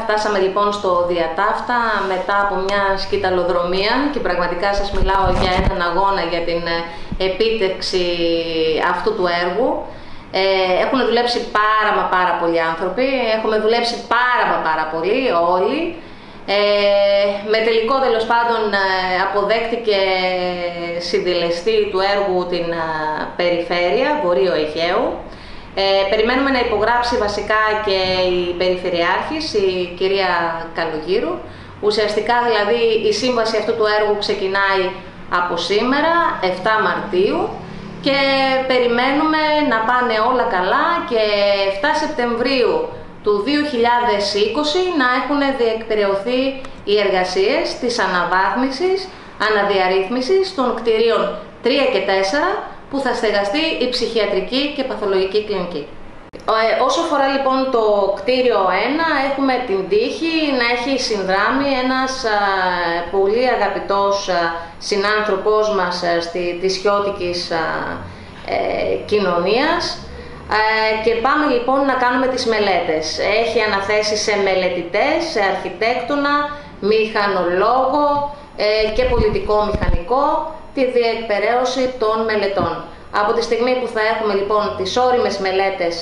φτάσαμε λοιπόν στο Διατάφτα μετά από μια σκηταλοδρομία και πραγματικά σας μιλάω για έναν αγώνα για την επίτευξη αυτού του έργου. Έχουν δουλέψει πάρα πολλοί άνθρωποι, έχουμε δουλέψει πάρα πολύ όλοι. Με τελικό τέλος πάντων αποδέχτηκε συντελεστή του έργου την περιφέρεια Βορείου Αιγαίου. Περιμένουμε να υπογράψει βασικά και η Περιφερειάρχης, η κυρία Καλογύρου. Ουσιαστικά δηλαδή η σύμβαση αυτού του έργου ξεκινάει από σήμερα, 7 Μαρτίου, και περιμένουμε να πάνε όλα καλά και 7 Σεπτεμβρίου του 2020 να έχουν διεκπεραιωθεί οι εργασίες της αναβάθμισης, αναδιαρρύθμισης των κτηρίων 3 και 4 που θα στεγαστεί η ψυχιατρική και παθολογική κλινική. Όσο αφορά λοιπόν το κτίριο 1, έχουμε την τύχη να έχει συνδράμει ένας πολύ αγαπητός συνάνθρωπός μας της χιώτικης κοινωνίας, και πάμε λοιπόν να κάνουμε τις μελέτες. Έχει αναθέσει σε μελετητές, σε αρχιτέκτονα, μηχανολόγο και πολιτικό μηχανικό τη διεκπεραίωση των μελετών. Από τη στιγμή που θα έχουμε λοιπόν τις ώριμες μελέτες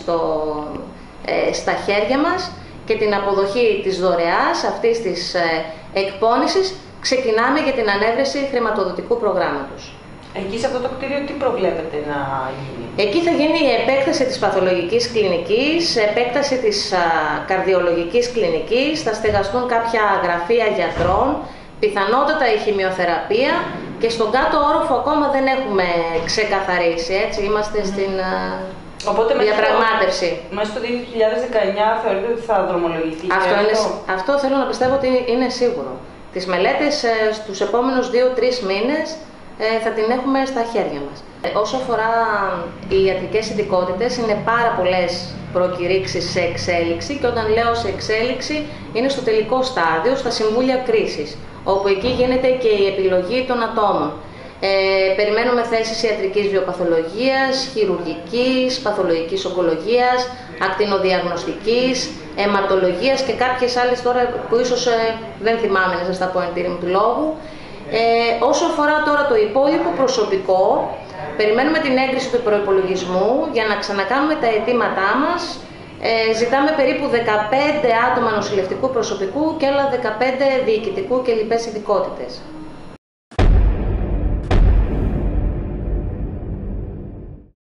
στα χέρια μας και την αποδοχή της δωρεάς αυτής της εκπώνησης, ξεκινάμε για την ανέβρεση χρηματοδοτικού προγράμματος. Εκεί σε αυτό το κτίριο τι προβλέπετε να γίνει? Εκεί θα γίνει η επέκταση της παθολογικής κλινικής, επέκταση της καρδιολογικής κλινικής, θα στεγαστούν κάποια γραφεία γιατρών, πιθανότατα η χημειοθεραπεία, και στον κάτω όροφο ακόμα δεν έχουμε ξεκαθαρίσει, έτσι, είμαστε στην διαπραγμάτευση. Μέσα στο 2019 θεωρείτε ότι θα δρομολογηθεί αυτό θέλω να πιστεύω ότι είναι σίγουρο. Τις μελέτες στους επόμενους 2-3 μήνες θα την έχουμε στα χέρια μας. Όσο αφορά οι ιατρικές ειδικότητες, είναι πάρα πολλές προκηρύξεις σε εξέλιξη, και όταν λέω σε εξέλιξη είναι στο τελικό στάδιο, στα συμβούλια κρίσης, όπου εκεί γίνεται και η επιλογή των ατόμων. Περιμένουμε θέσεις ιατρικής βιοπαθολογίας, χειρουργικής, παθολογικής ογκολογίας, ακτινοδιαγνωστικής, αιματολογίας και κάποιες άλλες τώρα που ίσως δεν θυμάμαι να σας τα πω εν τήρη μου του λόγου. Όσο αφορά τώρα το υπόλοιπο προσωπικό, περιμένουμε την έγκριση του προϋπολογισμού για να ξανακάνουμε τα αιτήματά μας. Ζητάμε περίπου 15 άτομα νοσηλευτικού προσωπικού και άλλα 15 διοικητικού και λοιπές ειδικότητες.